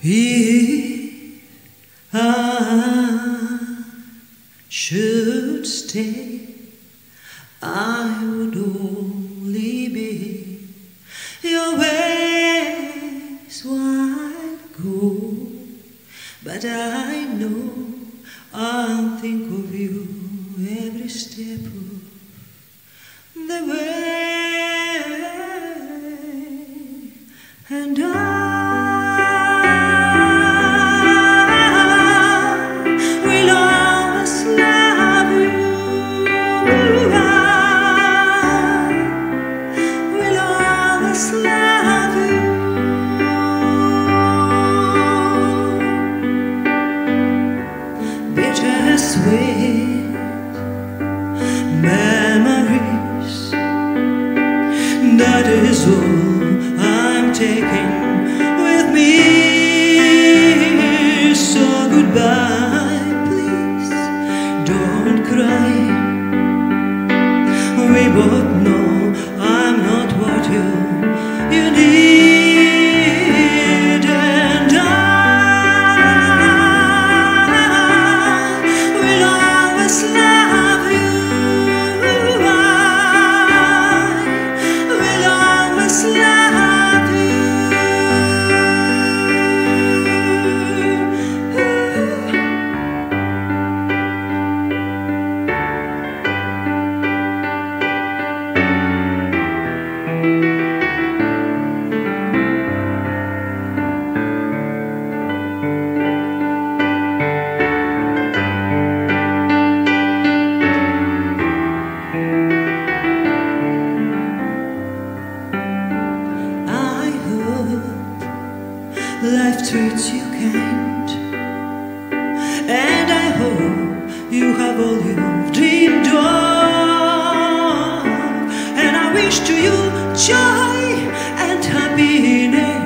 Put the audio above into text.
If I should stay, I would only be your ways wide go. But I know I'll think of you every step of the way, and I will always love you. I will always love you. Bittersweet memories, that is all I'm taking with me. So goodbye, please don't cry. We both know I'm not what you need, and I will always love you. I will always love you. Life treats you kind, and I hope you have all you've dreamed of, and I wish to you joy and happiness.